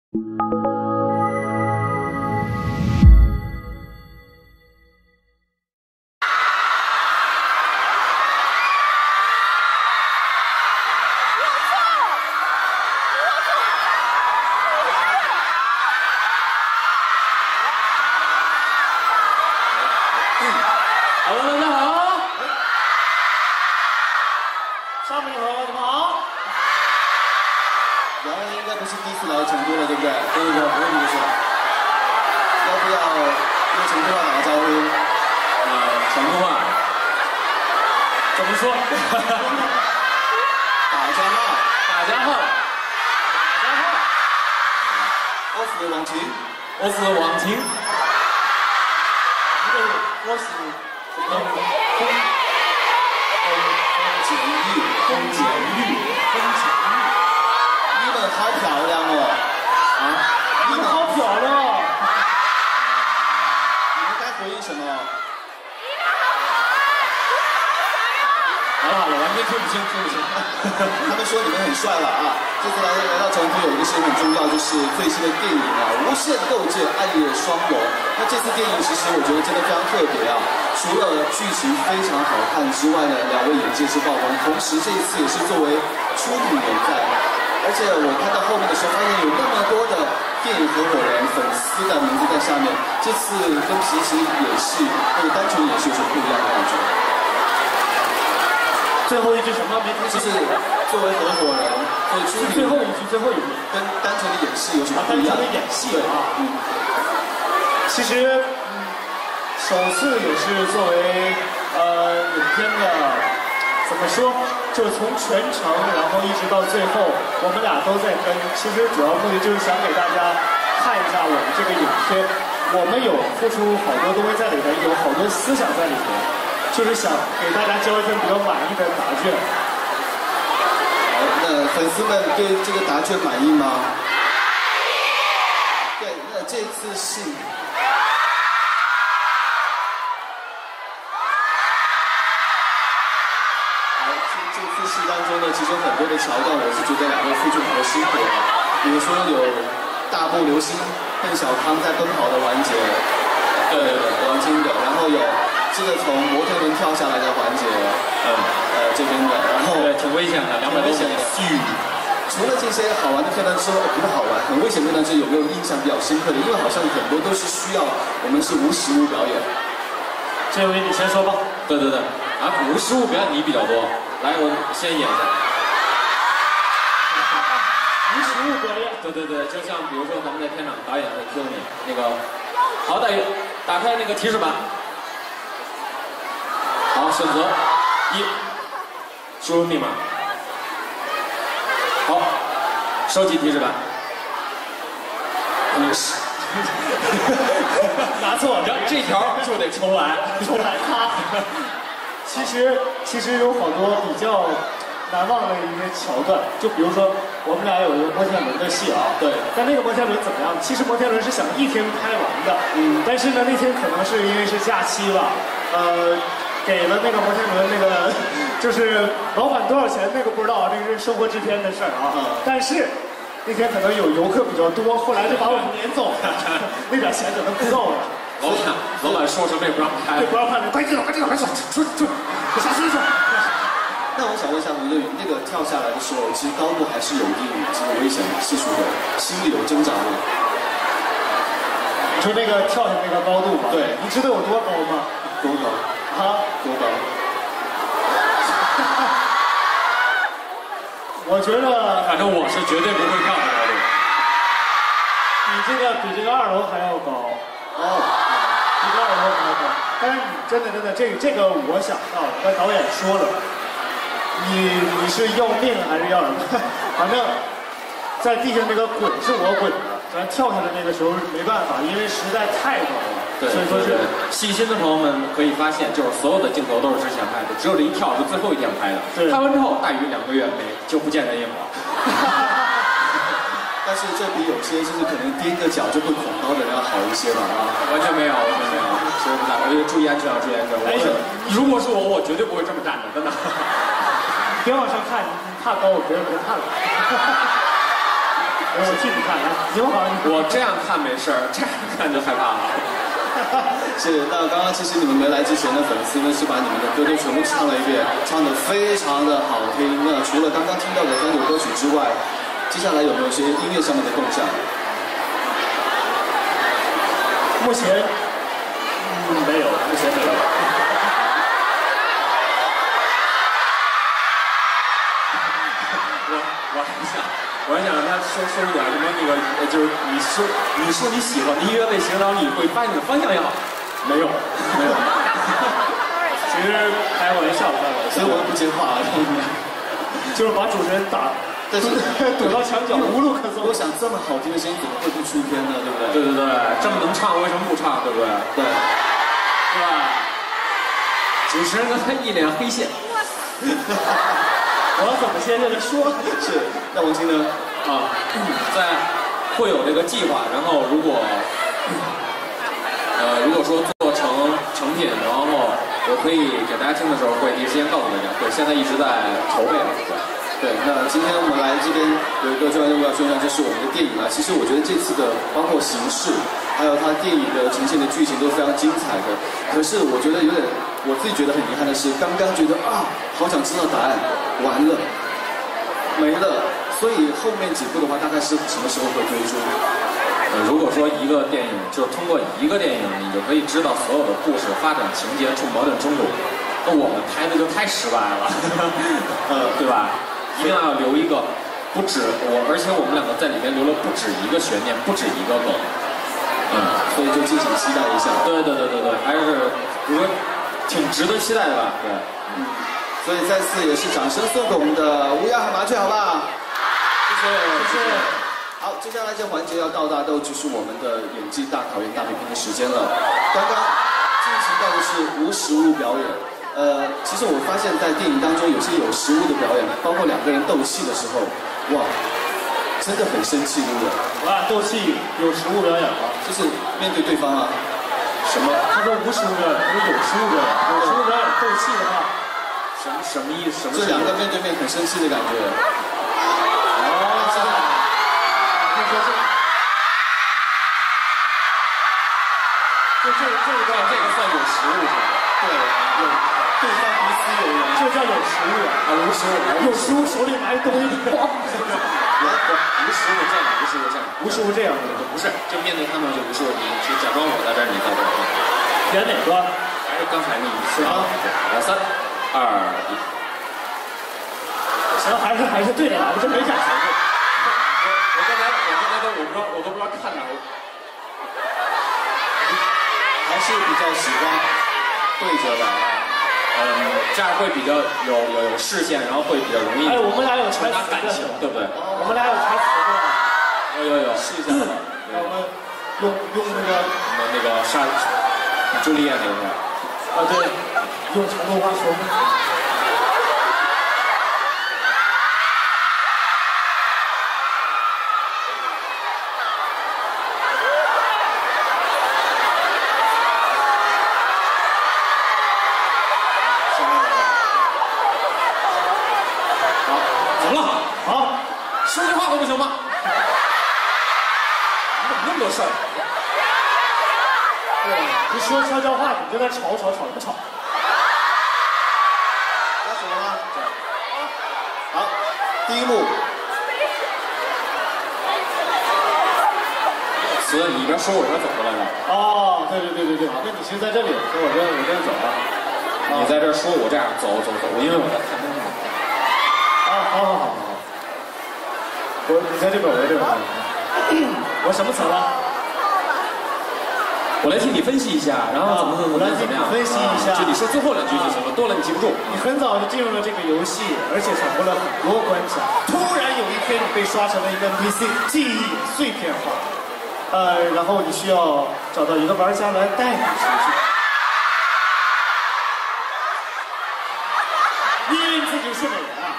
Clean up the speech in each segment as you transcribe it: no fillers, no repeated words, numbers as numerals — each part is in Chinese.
最后一句什么？没听清。 就是作为合伙人， 是最后一句，最后一句， 跟单纯的演戏有什么不一样？ 单纯的演戏啊，其实，首次也是作为影片的，怎么说？就是从全程，然后一直到最后，我们俩都在跟。其实主要目的就是想给大家看一下我们这个影片，我们有付出好多东西在里边，有好多思想在里边。就是想给大家交一份比较满意的答卷。 好，那粉丝们对这个答卷满意吗？对，那这次是。好，这次戏当中呢，其实有很多的桥段，我是觉得两位付出很多辛苦的。比如说有大步流星邓小康在奔跑的环节，对，王晶的，然后有。这个从摩天轮跳下来的环节，这边的，然后对，挺危险的，200多米的。 除了这些好玩的片段之外，不是好玩，很危险的片段是有没有印象比较深刻的？因为好像很多都是需要我们是无实物表演。 这位你先说吧。 对，无实物表演你比较多，来，我先演一下。 无实物表演。 对，就像比如说咱们在片场导演会教你那个，好，打开那个提示板。好，选择1，输入密码。好，收集提示板。 拿错了， 这条就得重来。 咔。其实有好多比较难忘的一些桥段，就比如说我们俩有一个摩天轮的戏啊。 对。 但那个摩天轮怎么样？其实摩天轮是想一天拍完的。但是呢，那天可能是因为是假期吧，给了那个摩天轮那个，就是老板多少钱那个不知道，这个是生活制片的事儿啊。但是那天可能有游客比较多，后来就把我们撵走了，那点钱可能不够了。 老板说什么也不让拍， 对，不让拍，快进，出，下去。 那我想问一下卢乐云，那个跳下来的时候，其实高度还是有一定这个危险系数的，心里有挣扎吗？ 你说那个跳下那个高度吗？ 对， 你知道有多高吗？ 多高？多高？ 我觉得， 反正我是绝对不会跳的高度。 比这个2楼还要高。比这2楼还要高。但是你真的，这个我想到了，跟导演说了，你是要命还是要什么？反正，在地上那个滚是我滚的，咱跳下来那个时候没办法，因为实在太高了。 对， 所以说是细心的朋友们可以发现，就是所有的镜头都是之前拍的，只有这一跳是最后一天拍的。 对， 拍完之后大约2个月就不见人影了。 但是这比有些就是可能踮个脚就会恐高的人要好一些吧？ 完全没有，所以不我就注意安全，注意安全。如果是我绝对不会这么站的，真的。 别往上看，你怕高，别人不怕了。 我替你看，来，你们好， 我这样看没事儿，这样看就害怕了。 是，那刚刚其实你们没来之前的粉丝呢，是把你们的歌都全部唱了一遍，唱得非常的好听。那除了刚刚听到的3首歌曲之外，接下来有没有一些音乐上面的动向？ 目前，没有，目前没有。 我还想让他说一点什么那个，就是你说你喜欢的音乐类型，然后你会发现你的方向也好。没有。 其实开玩笑， 所以我不接话啊， 就是把主持人但是堵到墙角，无路可走。 我想这么好听的声音，怎么会不出片呢？对不对？ 对，这么能唱，为什么不唱？对不对？ 对， 是吧？主持人刚才一脸黑线。 我要怎么现在说？ 是，那王晶呢？ 会有这个计划，然后如果说做成品，然后我可以给大家听的时候，会第一时间告诉大家。对，现在一直在筹备了。 对，那今天我们来这边有一个重要任务要宣传，就是我们的电影啊。其实我觉得这次的包括形式，还有它电影的呈现的剧情都非常精彩的。可是我觉得有点，我自己觉得很遗憾的是，刚刚觉得好想知道答案，完了，没了。所以后面几部的话，大概是什么时候会推出？ 如果说一个电影，就是通过一个电影，你就可以知道所有的故事发展情节处矛盾冲突，那我们拍的就太失败了，对吧？一定要留一个，而且我们两个在里面留了不止一个悬念，不止一个梗， 所以就敬请期待一下。 对，还是比如说挺值得期待的吧？对， 所以再次也是掌声送给我们的乌鸦和麻雀，好不好？谢谢。好，接下来这环节要到达都就是我们的演技大考验、大比拼的时间了。刚刚进行到的是无实物表演。其实我发现，在电影当中有些有实物的表演，包括两个人斗戏的时候，哇，真的很生气，对不对？ 斗戏有实物表演吗？ 就是面对对方啊。 什么？他说无实物表演，他说有实物表演。有实物表演斗戏的话，什么意思？ 这两个面对面很生气的感觉。 这个算有实物是吧？ 对，有对方彼此有缘， 这叫有实物啊！ 无实物， 有实物手里拿一东西， 无实物这样， 无实物这样， 不是，就面对他们就无实物，你就假装我在这儿，你在这儿。 演哪个？ 还是刚才那一次啊？来，3、2、1。 行，还是对的，我真没感觉。 我刚才我都不知道看哪儿。 还是比较喜欢对着的， 这样会比较有视线，然后会比较容易。 我们俩有传达感情，对不对？ 我们俩有台词的。 有，试一下。 那我们用那个朱丽叶那个。 对，用成都话说。 说句话都不行吗？你怎么那么多事儿？ 对，你说悄悄话，你就在吵，不吵？ 开始了吗？好，第一幕。 词你一边说我一边走过来的。 对。好，那你先在这里，跟我这样走啊。 你在这说，我这样走，因为我在看东西。 好。你在这边，我在这边。我什么词了？ 我来替你分析一下，然后怎么样？ 分析一下。 就你说最后2句就行了，多了你记不住。 你很早就进入了这个游戏，而且闯过了很多关卡。突然有一天，你被刷成了一个 NPC， 记忆碎片化。然后你需要找到一个玩家来带你出去。你以为你自己是美人啊？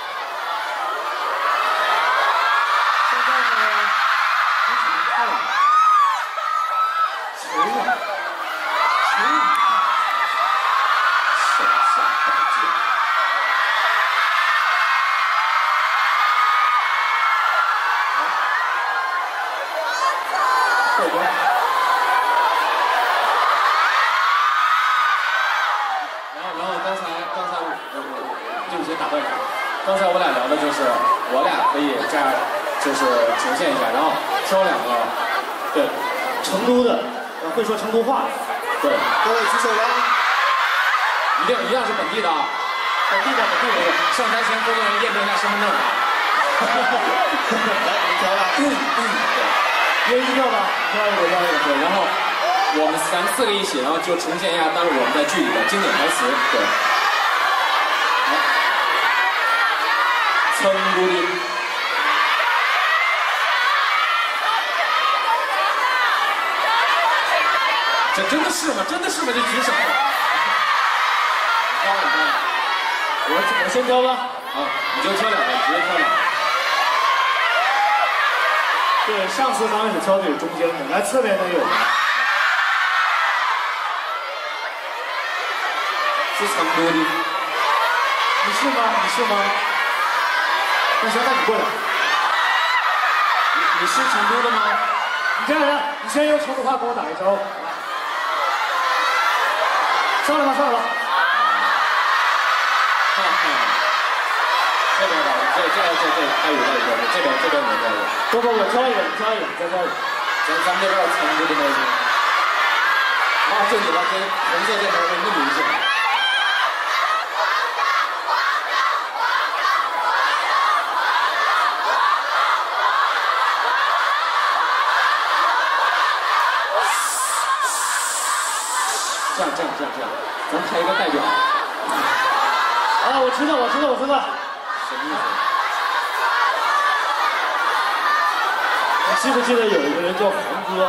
现在呢，你只能看我。求我， 手下宝剑。 对对。 然后刚才对不起打断一下，刚才我俩聊的就是我俩可以这样就是呈现一下，然后挑2个，对， 成都的，会说成都话， 对，各位举手吧， 一定是本地的啊， 本地的。 上台前工作人员验证一下身份证啊。 来，你挑吧。 约一个吧，挑一个。 对，然后我们咱4个一起，然后就呈现一下当时我们在剧里的经典台词。对，好，成都的。这真的是吗？真的是吗？就举手。 我先挑吧。 啊，你就挑2个，直接挑2个。 对，上次刚开始挑的是中间的，来侧面的有。 是成都的。 你是吗？那行，那你过来。 你是成都的吗？ 你这样，你先用成都话跟我打一招呼。上来吧。 这边的，这还有，这边你这个。 不，我挑一个，你挑一个，再挑一个。 咱们这边成都的那个。啊，就你了，这红色箭头是那么明显。这样，咱派一个代表。 啊，我知道。 什么意思？ 你记不记得有一个人叫黄哥？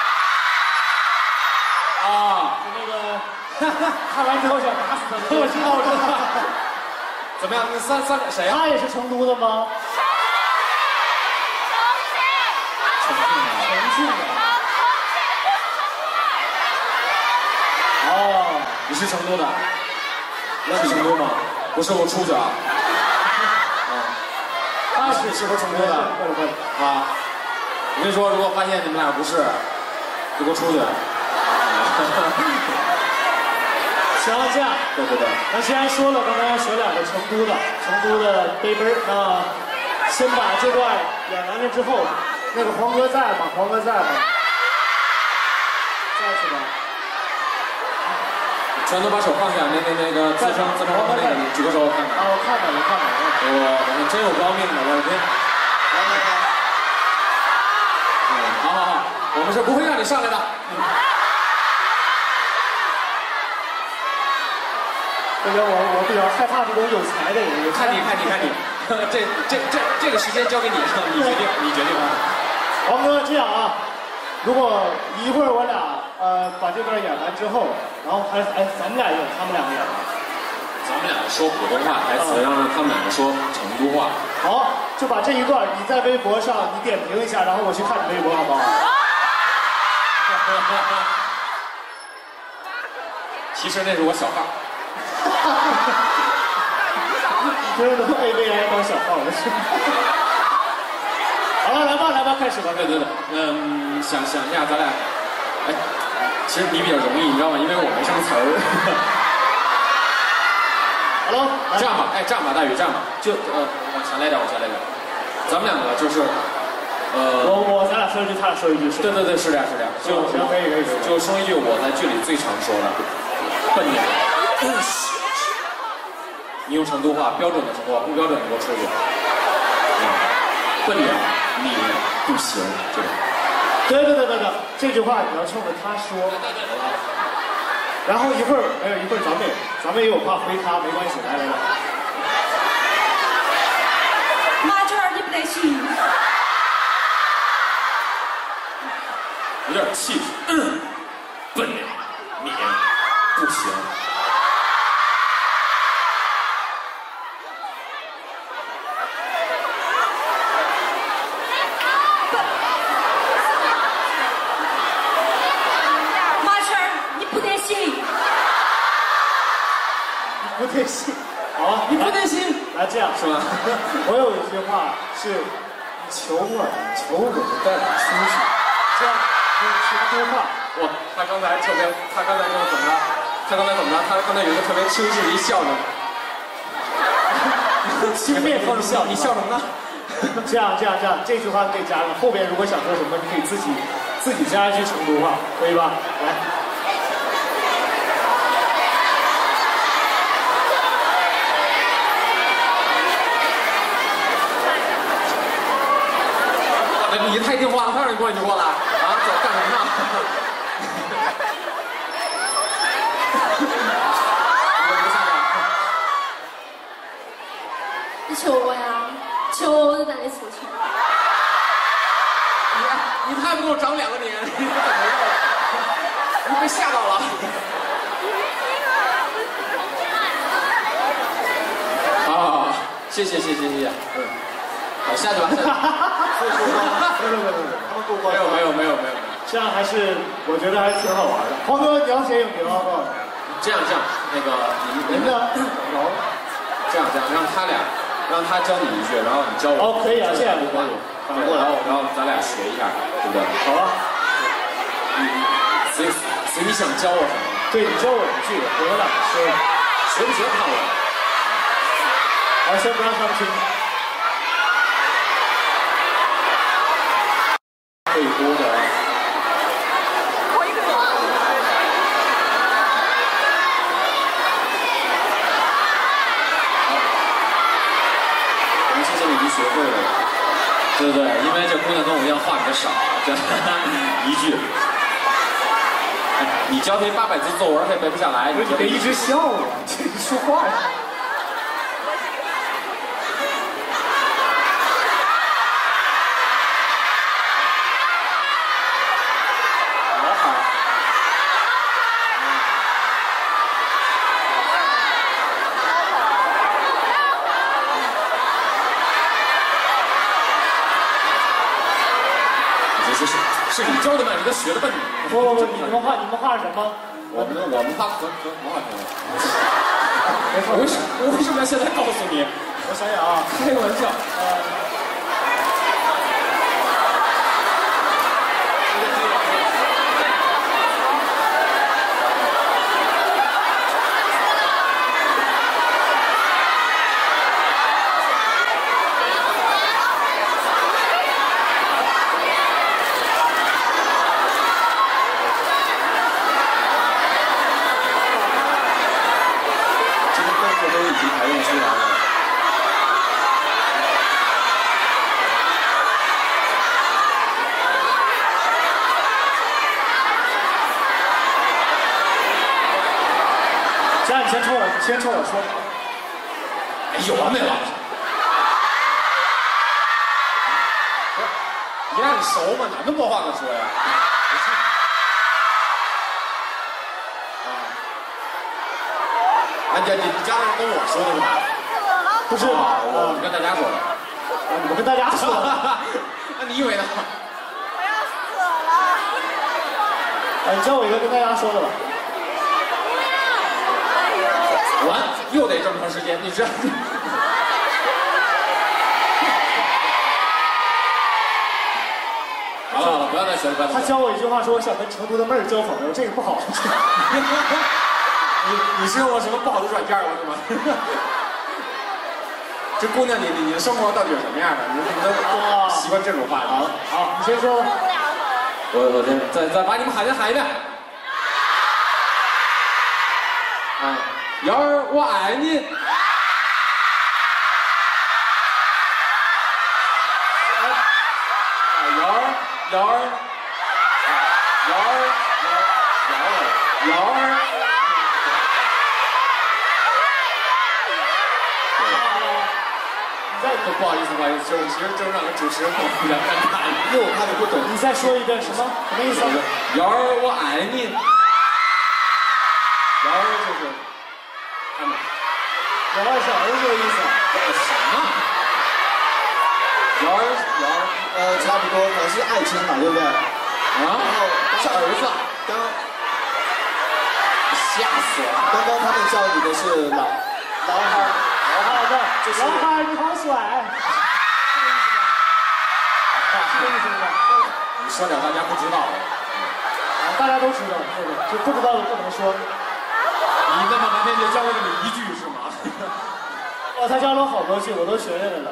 啊， 就那个看完之后想打死他。我知道。 怎么样？那三谁呀？ 他也是成都的吗？重庆的。哦， 你是成都的？那是成都吗？不是，我出去啊。 他是不是成都的？ 快点。 啊！我跟你说，如果发现你们俩不是，就给我出去。 行，这样。 对。 那既然说了，刚才要选2个成都的背背儿，那先把这段演完了之后，那个黄哥在吗？在是吧？ 全都把手放下，那个自称那个，你举个手我看看。 啊，我看到了。 我真有光命的，我的天！ 来。 好，我们是不会让你上来的。 这个我比较害怕这种有才的人。 看你，这个时间交给你，你决定吧。 黄哥，这样啊，如果一会儿我俩把这段演完之后，然后咱们俩演，他们2个演。 咱们2个说普通话台词，让他们2个说成都话。 好，就把这一段你在微博上你点评一下，然后我去看你微博，好不好？ 其实那是我小号。 你真的被 AI 当小号了是吗？好了，来吧，开始吧。 对。想一下，咱俩，其实你比较容易，你知道吗？因为我没什么词儿。 好了， 这样吧，大宇，这样吧，就往前来点，咱们2个就是， 咱俩说一句，他俩说一句， 对，是这样，就可以， 就说一句我在剧里最常说的，笨鸟。你用成都话，标准的成都话，不标准的给我出去。笨鸟，你不行，这个。 对，这句话你要冲着他说。然后一会儿咱们也有话回他，没关系，来。 马圈你不得行。 有点气势。笨鸟，你不行。 不得行，好， 你不得行。 来这样是吧？ 我有一句话是，你求我就带你出去，这样成都话。 哇，他刚才特别，他刚才怎么着？他刚才怎么着？他刚才有一个特别清晰的一笑容。 轻蔑风笑， 你笑什么呢？ 这样，这句话可以加上，后边如果想说什么，你可以自己加一句成都话，可以吧？来。 你太听话了，他让你过你就过来啊！走，干什么呢？ 你求我呀，求我，我就在那求求。 你太不给我长脸了，你怎么回事？你被吓到了。啊，谢谢。好，下去吧。没有， 这样还是我觉得还是挺好玩的。黄哥，你要写影评啊？ 这样，那个您的这样，让他教你一句，然后你教我。 哦，可以啊，这样可以。然后咱俩学一下，对不对？ 好啊。 随你想教我什么？ 对，你教我一句，我们俩学不学看我。 好，先不让他们听。 可以播的。我们谢谢你已经学会了。对，因为这姑娘跟我一样话比较少，这一句。你教这800字作文，他也背不下来。 你别一直笑我，这说话呀。 是你教的慢，你都学的笨。 不，你们画什么？ 我们画很好听。我为什么要现在告诉你？ 我想想啊， 开个玩笑。 先冲我说， 有完没完？你俩你熟吗？哪那么多话可说呀？你家人跟我说的是吧？ 不是， 我跟大家说的。 我跟大家说的。 那你以为呢？ 我要死了！ 你教我一个跟大家说的吧。 完，又得这么长时间，你知道？好了，不要再学了。 他教我一句话，说我想跟成都的妹儿交朋友，这个不好。 你是用了什么不好的软件了是吗？这姑娘，你的生活到底是什么样的？你都习惯这种话题？ 好，你先说。 我先再把你们喊一遍。啊。瑶儿，我爱你。瑶儿，不好意思，其实正让个主持人比较尴尬，因为我怕你不懂。 你再说一遍什么意思？ 瑶儿，我爱你。瑶儿就是。 我二小儿子的意思。 什么？瑶儿， 差不多，可能是爱称嘛，对不对？ 啊？然后是儿子。吓死了！ 刚刚他们叫你的是老汉， 就是老汉，你好帅。这个意思吗？ 你说点大家不知道的。 大家都知道，对的，就不知道的不能说。 你那么半天就教了这么一句是吗？ 哦，他教了我好多句，我都学会了。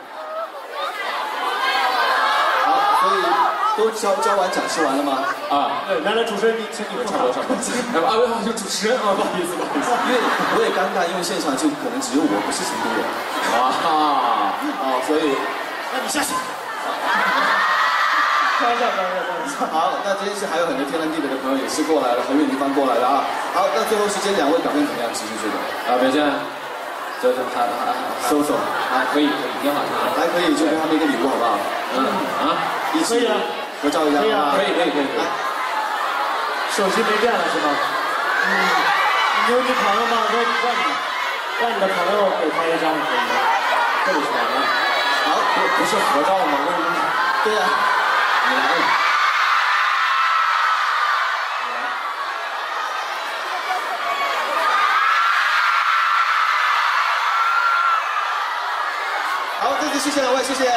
好，所以都教完展示完了吗？ 啊， 对，来来，主持人，请你差不多。就主持人啊，不好意思，不好意思， 因为我也尴尬，因为现场就可能只有我不是成都人。所以， 那你下去。开玩笑。 好，那今天是还有很多天南地北的朋友也是过来了，很远地方过来的啊。好，那最后时间2位表现怎么样？其实觉得表现就是还可以，挺好， 还可以，就给他们一个礼物好不好？一起合照一下， 可以。 来， 手机没电了是吗？你有女朋友吗？让你的朋友给发一张可以吗？这里是完了。 好， 不是合照吗？为什么？ 对呀，你来。好，再次谢谢两位，谢谢。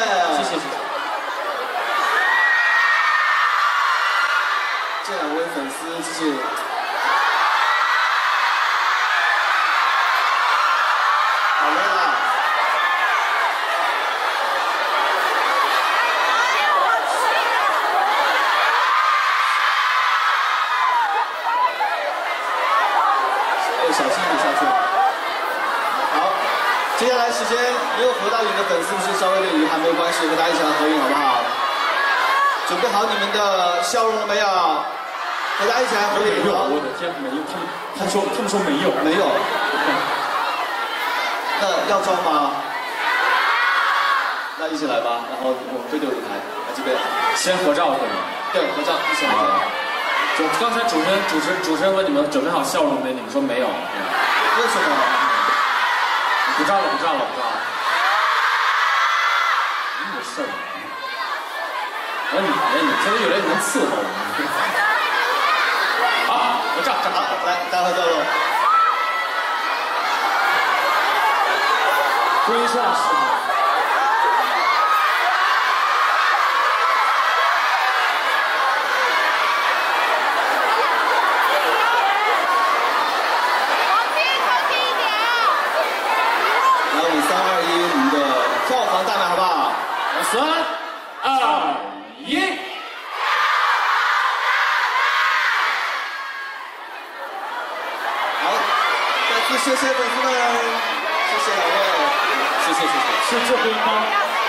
这两位粉丝就是好累了。小心一点下去。好，接下来时间没有合到影的粉丝，不是稍微有点遗憾，没有关系，和大家一起来合影好不好？准备好你们的笑容了没有？和大家一起来合影。 我的天，没有，他们说没有。 没有。那要照吗？那一起来吧，然后我们背对舞台，来这边先合照对吗？ 对，合照，一起合照。 就刚才主持人问你们准备好笑容没？你们说没有。 为什么？ 不照了。没事儿。你现在越来越能伺候我。好，我照。 好，来，大家合照喽。 蹲下是吗？ 3、2、1，我们的票房大卖好不好 ？3、2、1。 好，再次谢谢粉丝们，谢谢两位， 谢谢。 是这边吗？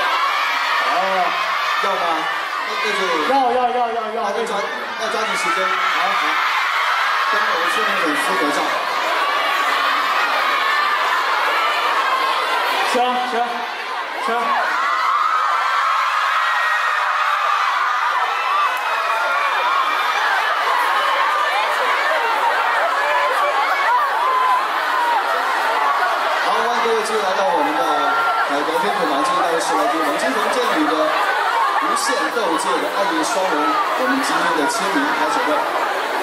要吗？那就要， 要抓紧时间。好，跟我们4名粉丝合照。 行。 好，欢迎各位继续来到我们的聊天课堂，今天到的是来自王金鹏、剑宇的无限斗界的爱恋双人，我们今天的签名开始会。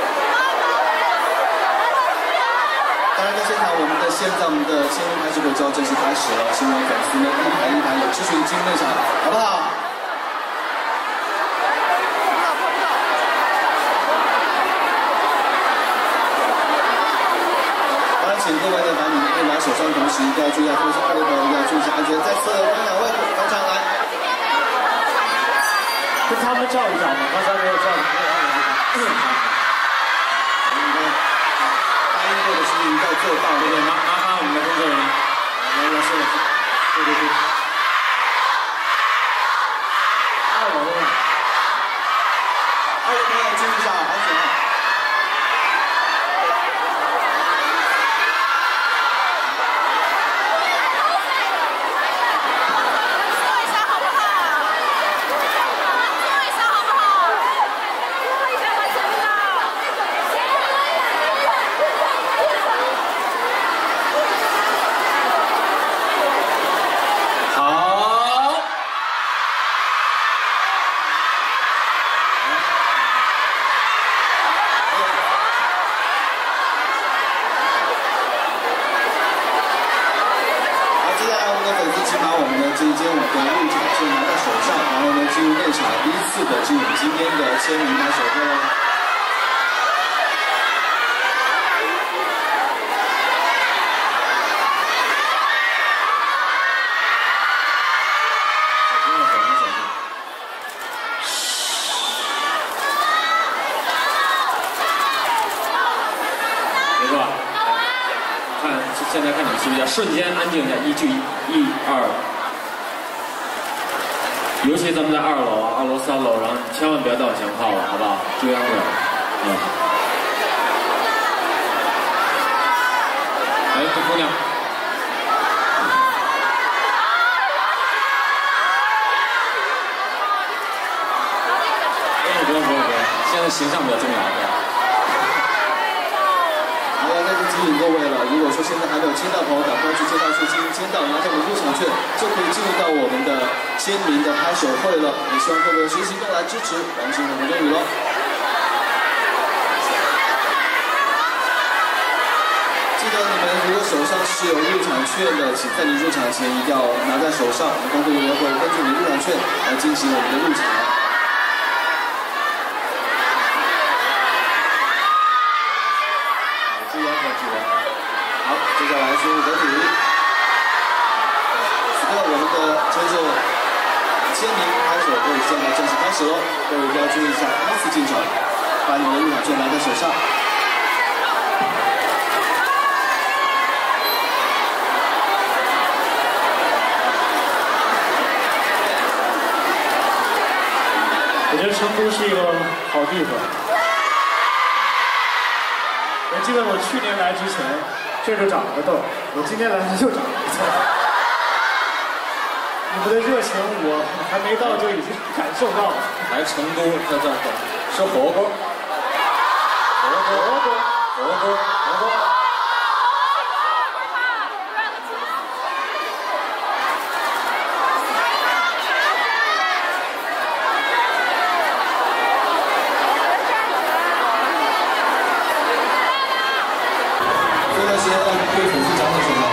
当然，在现场，现在我们的签名开始会就要正式开始了，希望粉丝们一排一排有秩序进入内场，好不好？当然，请各位把你们拿手上的同时，一定要注意特别是2位朋友一定要注意一下安全。再次欢迎2位返场来， 跟他们照一张吧，刚才没有照。 或者是应该做到， 对，麻烦我们的工作人员， 来说，对。2位朋友注意一下安全。 坐一下好不好？ 这一间我的入场券拿在手上，然后呢进入内场，第一次的进入今天的签名拍手会。 现在看你们休息一下，瞬间安静一下，一句一二。尤其咱们在2楼啊，2楼、3楼，然后千万不要到前号了，好不好？注意安全。哎，这姑娘。不用，现在形象比较重要。 好了，那就提醒各位了，如果说现在还没有签到的朋友，赶快去街道处进行签到，拿着我们入场券，就可以进入到我们的签名的拍手会了。也希望各位学习更来支持王心的活动语喽。记得你们如果手上是有入场券的，请在你入场前一定要拿在手上，我们工作人员会根据你入场券来进行我们的入场。好，接下来宣布得体。此刻我们的签售签名拍手会现在正式开始喽，各位一定要注意一下，第一次进场，把你们的入场券拿在手上。 我觉得成都是一个好地方。我记得我去年来之前，这就长了个痘，我今天来又长了个痘。你们的热情我还没到就已经感受到了。 来成都，这吃火锅，火锅。 对粉丝讲点什么？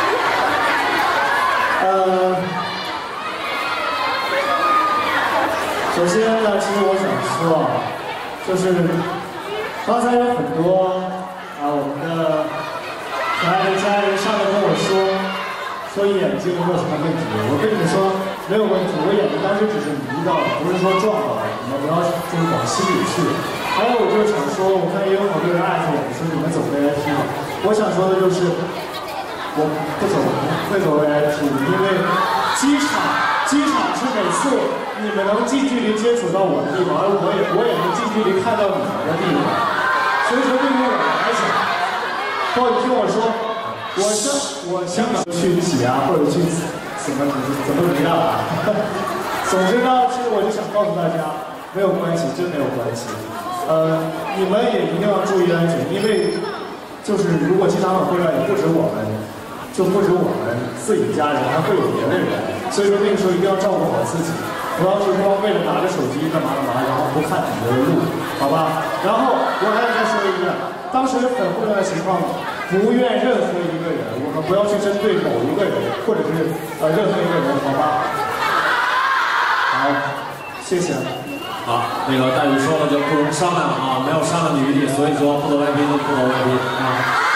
首先呢，其实我想说啊，就是刚才有很多我们的可爱的家人上来跟我说眼睛有什么问题，我跟你们说没有问题，我眼睛当时只是迷到了，不是说撞到了，你们不要就是往心里去。还有我就是想说，我看也有好多人艾特我说你们走 VIP 了，我想说的就是。我不走，会走 VIP， 因为机场是每次你们能近距离接触到我的地方，而我也能近距离看到你们的地方，所以说对于我来讲，包括你听我说，我香港去挤啊，或者去怎么样啊，总之呢，其实我就想告诉大家，没有关系，真没有关系，你们也一定要注意安全，因为就是如果机场晚会上也不止我们。就不止我们自己家人，还会有别的人，所以说那个时候一定要照顾好自己，不要是光为了拿着手机干嘛，然后不看你的路，好吧？然后我还要再说一遍，当时很混乱的情况，不怨任何一个人，我们不要去针对某一个人，或者是任何一个人，好吧？好，谢谢。 好，那个大宇说了就不容商量啊，没有商量的余地，所以说不走 VIP 就不走 VIP 啊。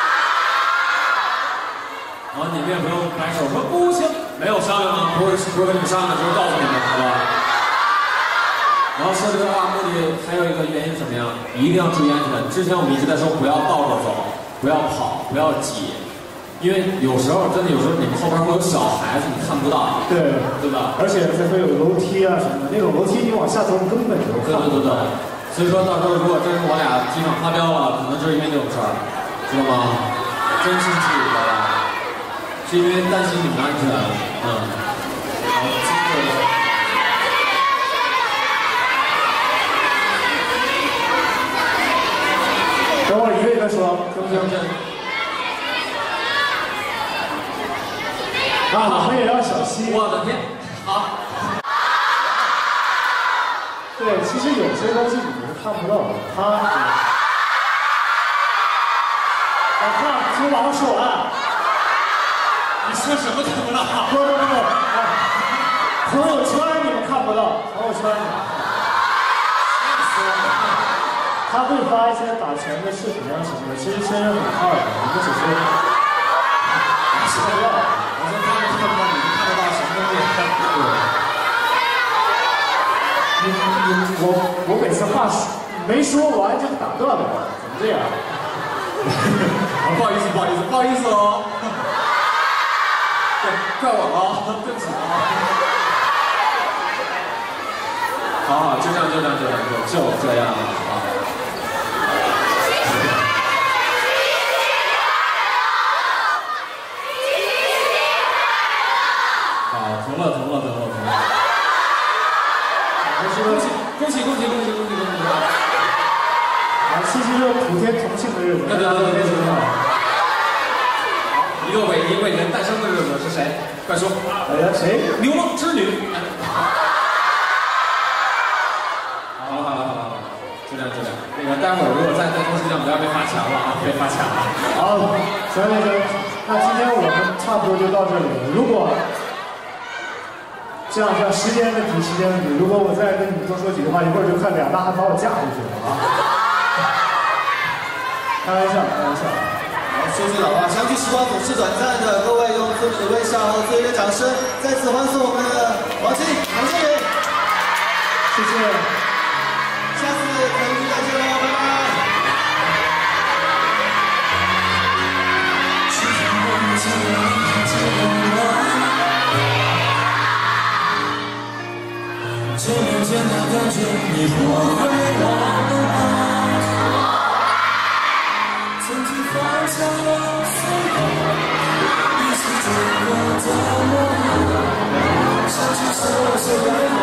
然后你们也不用摆手说不行，没有商量吗？不是跟你们商量，就是告诉你们，好吧？然后说这个话目的还有一个原因怎么样？一定要注意安全。之前我们一直在说不要倒着走，不要跑，不要挤，因为有时候你们后边会有小孩子，你看不到，对吧？ 而且还会有楼梯啊什么的，那种楼梯你往下走根本就看不到。 对。所以说到时候如果真是我俩机场发飙了，可能就是因为这种事儿，知道吗？真生气，知道吧？是因为担心你们安全，好， 等会儿一个一个说，行不行？我们也要小心。 我的天，好。 对，其实有些东西你们是看不到的，从网上说完。 你说什么看不到？ 不，朋友圈你们看不到，朋友圈你们。他会发一些打拳的视频啊什么的，其实真人很二的，你们只是看不到。 我说他们看不到，你们看得到什么东西？我每次话没说完就打断了，怎么这样？ 不好意思哦。对，怪我了，对不起啊。好，就这样啊。好，停了。恭喜！ 啊，7夕是普天同庆的日子。 对。一个伟人诞生的日子是谁？快说！ 谁？ 牛郎织女。好，就这样。那个待会儿如果再拖时间，不要被罚钱了啊！被罚钱了。 好，行。那今天我们差不多就到这里了。如果这样时间问题。如果我再跟你们多说几句话，一会儿就快2大汉把我架回去了啊！开玩笑。 好，说句老话，相聚时光总是短暂的，各位用最美的微笑和最热烈的掌声，再次欢送我们的王晶、王心凌。 谢谢。 下次可以再见喽，拜拜。 这样简单感觉你不会忘了，曾经放下了所有，一起走过的路，相信所有的